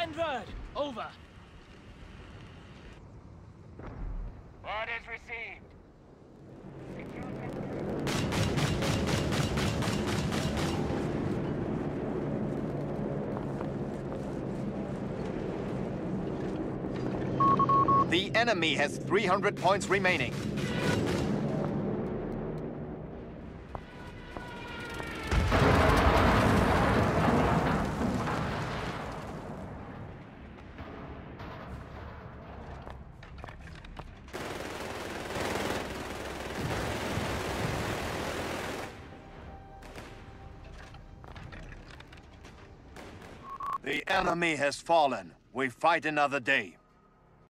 Send word. Over. Orders received. The enemy has 300 points remaining. The enemy has fallen. We fight another day.